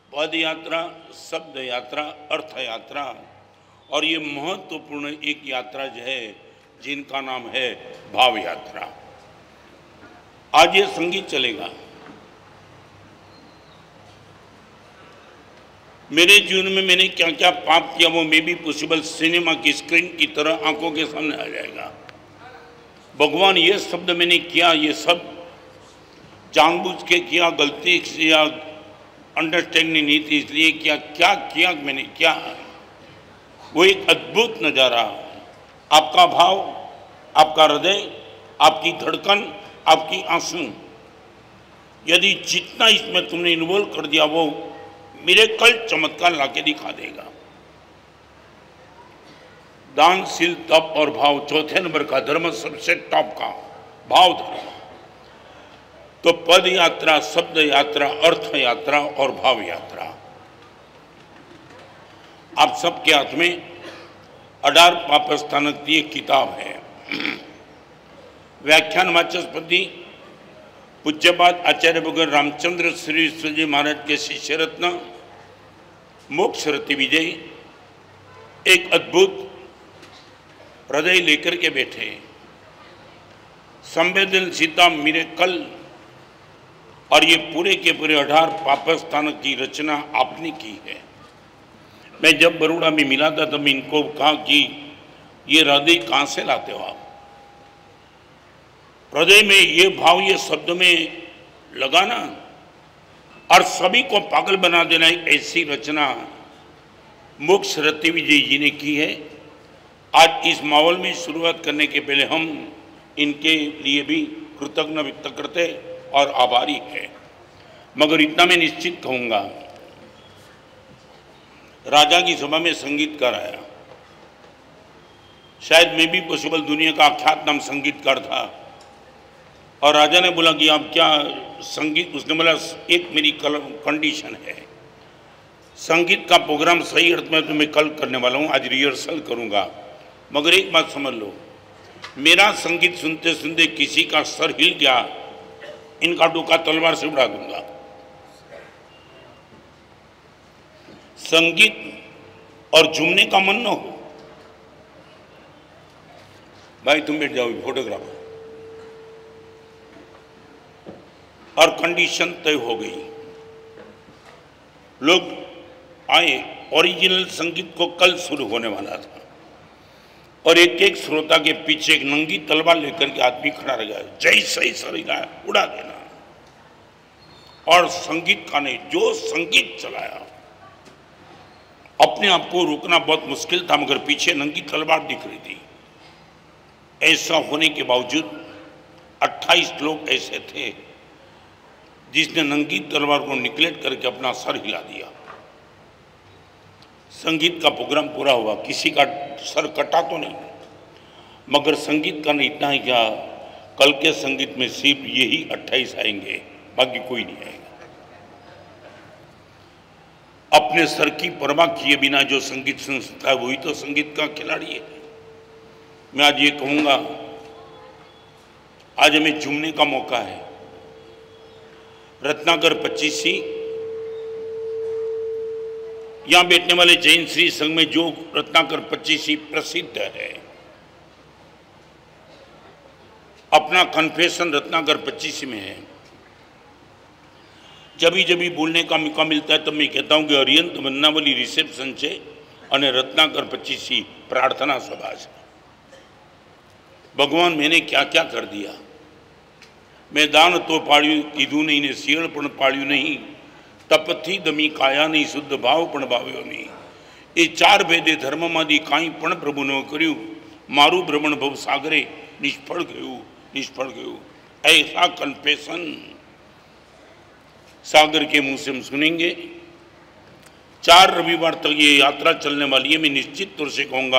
पद यात्रा, शब्द यात्रा, अर्थ यात्रा और ये महत्वपूर्ण एक यात्रा जो है जिनका नाम है भाव यात्रा। आज ये संगीत चलेगा। मेरे जीवन में मैंने क्या क्या पाप किया वो मे बी पॉसिबल सिनेमा की स्क्रीन की तरह आंखों के सामने आ जाएगा। भगवान ये शब्द मैंने किया, ये सब जानबूझ के किया, गलती से या अंडरस्टैंडिंग नहीं थी इसलिए क्या किया मैंने, क्या वो एक अद्भुत नज़ारा। आपका भाव, आपका हृदय, आपकी धड़कन, आपकी आंसू, यदि जितना इसमें तुमने इन्वॉल्व कर दिया वो मिरेकल चमत्कार लाके दिखा देगा। दानशील, तप और भाव, चौथे नंबर का धर्म, सबसे टॉप का भाव धर्म। तो पद यात्रा, शब्द यात्रा, अर्थ यात्रा और भाव यात्रा। आप सबके हाथ में अडार पापस्थानक की एक किताब है। व्याख्यान वाचस्पति पूज्यपाद आचार्य भगवान रामचंद्र श्री जी महाराज के शिष्य रत्न मोक्ष रति विजय एक अद्भुत हृदय लेकर के बैठे। संवेदनशीलता मिरेकल और ये पूरे के पूरे 18 पापस्थानक की रचना आपने की है। मैं जब बड़ौदा में मिला था तब इनको कहा कि ये हृदय कहाँ से लाते हो आप? हृदय में ये भाव, ये शब्द में लगाना और सभी को पागल बना देना, एक ऐसी रचना मोक्ष रति विजय जी ने की है। आज इस माहौल में शुरुआत करने के पहले हम इनके लिए भी कृतज्ञ व्यक्त करते और आभारी है। मगर इतना मैं निश्चित कहूँगा, राजा की सभा में संगीतकार आया, शायद मैं भी पॉसिबल दुनिया का आख्यात नाम संगीतकार था, और राजा ने बोला कि आप क्या संगीत, उसने बोला एक मेरी कंडीशन है, संगीत का प्रोग्राम सही अर्थ में तो मैं कल करने वाला हूँ, आज रिहर्सल करूँगा, मगर एक बात समझ लो, मेरा संगीत सुनते सुनते किसी का सर हिल गया, इनका डोका तलवार से उड़ा दूंगा। संगीत और झूमने का मन न हो, भाई तुम बैठ जाओ, फोटोग्राफर, और कंडीशन तय हो गई। लोग आए, ओरिजिनल संगीत को कल शुरू होने वाला था और एक एक श्रोता के पीछे एक नंगी तलवार लेकर के आदमी खड़ा रह गया, जैसे ही सर हिला उड़ा देना। और संगीतकार ने जो संगीत चलाया, अपने आप को रोकना बहुत मुश्किल था, मगर पीछे नंगी तलवार दिख रही थी। ऐसा होने के बावजूद 28 लोग ऐसे थे जिसने नंगी तलवार को निगलेक्ट करके अपना सर हिला दिया। संगीत का प्रोग्राम पूरा हुआ, किसी का सर कटा तो नहीं, मगर संगीतकार ने इतना ही किया, कल के संगीत में सिर्फ यही 28 आएंगे, बाकी कोई नहीं आएगा। अपने सर की परवाह किए बिना जो संगीत सुन सकता है वही तो संगीत का खिलाड़ी है। मैं आज ये कहूँगा, आज हमें झूमने का मौका है। रत्नाकर 25सी, यहाँ बैठने वाले जैन श्री संघ में जो रत्नाकर 25सी प्रसिद्ध है, अपना कन्फेशन रत्नाकर 25सी में है। जब भी बोलने का मौका मिलता है तब मैं कहता हूँ कि अरियंत वन्नावली रिसेप्शन से અને रत्नाकर 25सी प्रार्थना सभा से। भगवान मैंने क्या क्या कर दिया, मैं दान तो पाळ्યું कीधું नहीं ने શીળ પણ પાળ્યું नहीं, तपथी दमी काया नहीं, शुद्ध भाव पण भाव्यो नहीं। ये 4 भेदे धर्ममांथी कांई पण प्रभु न कर्યું, मारू भ्रमण भव सागरे निष्फળ गયું। ऐसा कन्फेशन सागर के मुंह से हम सुनेंगे। 4 रविवार तक ये यात्रा चलने वाली है। मैं निश्चित तौर से कहूँगा,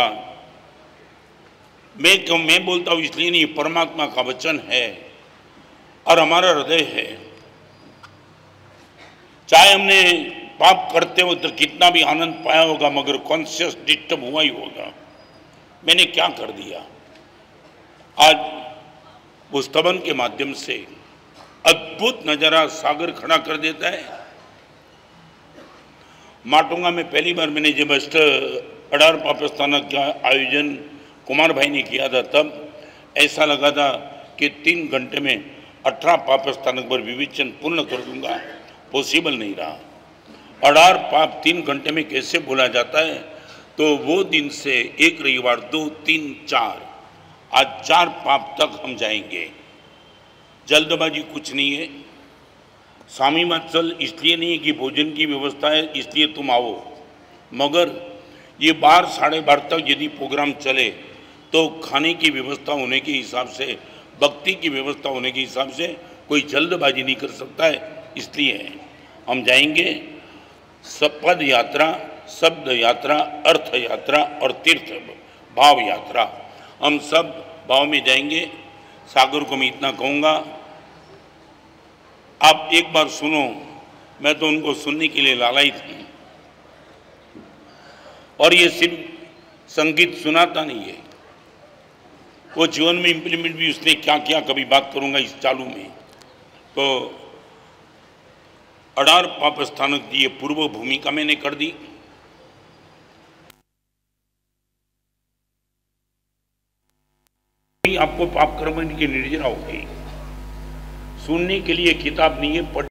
मैं बोलता हूँ इसलिए नहीं, परमात्मा का वचन है और हमारा हृदय है। चाहे हमने पाप करते हो तो कितना भी आनंद पाया होगा, मगर कॉन्शियस डिस्टर्ब हुआ ही होगा, मैंने क्या कर दिया। आज उस स्तवन के माध्यम से अद्भुत नजारा सागर खड़ा कर देता है। माटुंगा में पहली बार मैंने जब अडार पाप स्थानक का आयोजन कुमार भाई ने किया था, तब ऐसा लगा था कि 3 घंटे में 18 पाप स्थानक पर विवेचन पूर्ण कर दूंगा। पॉसिबल नहीं रहा। अडार पाप 3 घंटे में कैसे बोला जाता है? तो वो दिन से एक रविवार 2, 3, 4 आज 4 पाप तक हम जाएंगे। जल्दबाजी कुछ नहीं है। स्वामी मत्सल इसलिए नहीं है कि भोजन की व्यवस्था है इसलिए तुम आओ, मगर ये 12, साढ़े 12 तक यदि प्रोग्राम चले तो खाने की व्यवस्था होने के हिसाब से, भक्ति की व्यवस्था होने के हिसाब से कोई जल्दबाजी नहीं कर सकता है। इसलिए हम जाएंगे। पद यात्रा, शब्द यात्रा, अर्थ यात्रा और तीर्थ भाव यात्रा, हम सब भाव में जाएंगे। सागर को मैं इतना कहूँगा, आप एक बार सुनो। मैं तो उनको सुनने के लिए लालायित हूँ। और ये सिर्फ संगीत सुनाता नहीं है, वो जीवन में इम्प्लीमेंट भी उसने क्या किया, कभी बात करूँगा इस चालू में। तो अडार पाप स्थानक की ये पूर्व भूमिका मैंने कर दी। आपको पाप कर्म की निर्जरा होगी। सुनने के लिए किताब नहीं है,